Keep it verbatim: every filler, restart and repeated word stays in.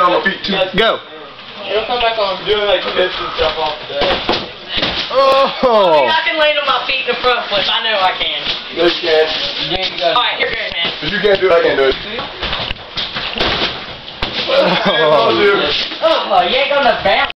on my feet too. Go. It'll come back on. Doing like this and stuff off the deck. Oh. I can land on my feet in the front flip. I know I can. No, you can't. You ain't got Alright, here goes, man. If you can't do it, I can't do it. Oh. Oh, you ain't gonna bounce.